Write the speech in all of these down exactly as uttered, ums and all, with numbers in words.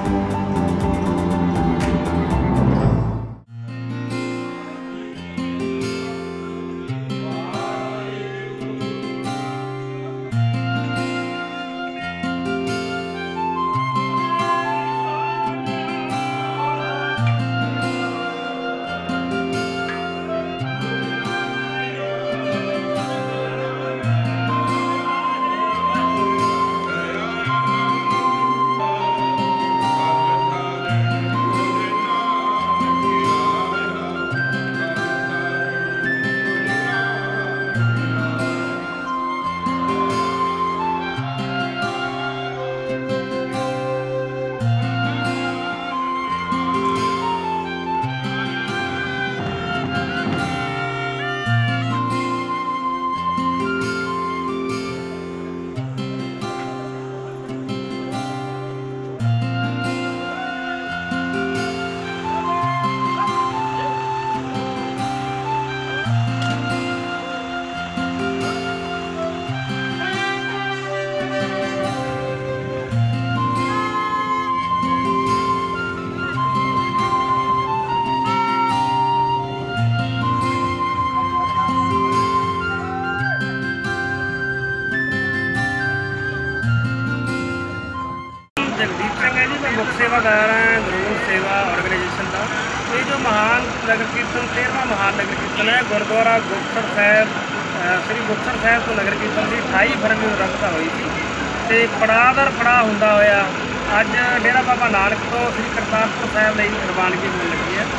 जगदीप सिंह है जी, मैं मुख सेवादार हाँ ध्रुव सेवा ऑर्गेनाइजेशन का। ये जो महान नगर कीर्तन तेरहवां महान नगर कीर्तन है गुरुद्वारा गुप्तसर साहब श्री गुप्तसर साहब तो नगर कीर्तन की अठाई फरवरी को रखता हुई थी तो पड़ाव दर पड़ाव होंदा होया अज डेरा बाबा नानक तो श्री करतारपुर साहब ਲਈ रवानगी होने लगी है।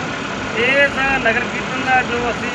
इस नगर कीर्तन का जो असी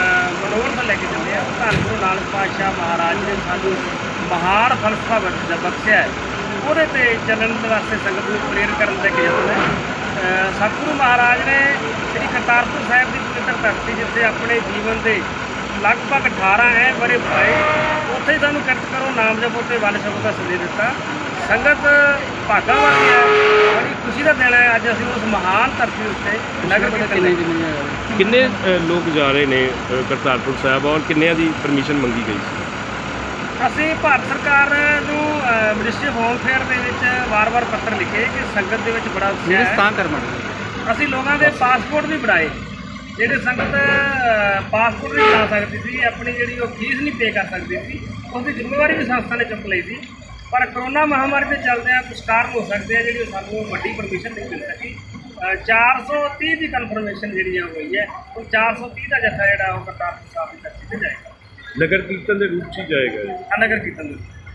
मनोरथ लैके चलते हैं धन गुरु नानक पातशाह महाराज ने सानू महान फलसफा बख्शिया है ਉਹਦੇ ਤੇ ਚੱਲਣ ਵਾਸਤੇ संगत ਨੂੰ प्रेरित ਕਰਨ ਲੈ ਕੇ ਜਾਂਦੇ ਨੇ। सतगुरु महाराज ने श्री करतारपुर साहब की पवित्र धरती जिथे अपने जीवन के लगभग अठारह ऐ बड़े पाए उत्थे ही सानू किरत करो नाम जपो ते वंड छको का संदेश दिता। संगत भागा वाली है, बड़ी खुशी का दिन है अज असीं उस महान धरती उत्ते नगर कीर्तन किन्ने लोग जा रहे ने करतारपुर साहब और किन्ने दी परमिशन मंगी गई सी? ਅਸੀਂ ਭਾਰਤ ਸਰਕਾਰ ਨੂੰ ਮਿਨਿਸਟਰੀ ਆਫ ਹੋਮ ਅਫੇਅਰ ਦੇ ਵਿੱਚ ਵਾਰ-ਵਾਰ ਪੱਤਰ ਲਿਖੇ ਕਿ ਸੰਗਤ ਦੇ ਵਿੱਚ ਬੜਾ ਉਤਸ਼ਾਹ ਹੈ। ਅਸੀਂ ਲੋਕਾਂ ਦੇ ਪਾਸਪੋਰਟ ਵੀ ਬਣਾਏ, ਜਿਹੜੇ ਸੰਗਤ ਪਾਸਪੋਰਟ ਨਹੀਂ ਬਣਾ ਸਕਦੀ ਸੀ, ਆਪਣੀ ਜਿਹੜੀ ਉਹ ਫੀਸ ਨਹੀਂ ਪੇ ਕਰ ਸਕਦੀ ਸੀ, ਉਸ ਦੀ ਜ਼ਿੰਮੇਵਾਰੀ ਵੀ ਸੰਸਥਾ ਨੇ ਚੁੱਕ ਲਈ ਸੀ। ਪਰ ਕਰੋਨਾ ਮਹਾਮਾਰੀ ਦੇ ਚੱਲਦਿਆਂ ਕੁਝ ਕਾਰਨ ਹੋ ਸਕਦੇ ਆ ਜਿਹੜੀ ਸਾਨੂੰ ਵੱਡੀ ਪਰਮਿਸ਼ਨ ਨਹੀਂ ਮਿਲ ਸਕੀ। ਚਾਰ ਸੌ ਤੀਹ ਦੀ ਕਨਫਰਮੇਸ਼ਨ ਜਿਹੜੀ ਆ ਹੋਈ ਹੈ, ਉਹ ਚਾਰ ਸੌ ਤੀਹ ਦਾ ਜੱਥਾ ਜਿਹੜਾ ਉਹ ਕਰਤਾਰਪੁਰ ਸਾਹਿਬ ਦੀ ਧਰਤੀ 'ਤੇ ਜਾਏਗਾ। नगर कीर्तन के रूप से जाएगा? नगर कीर्तन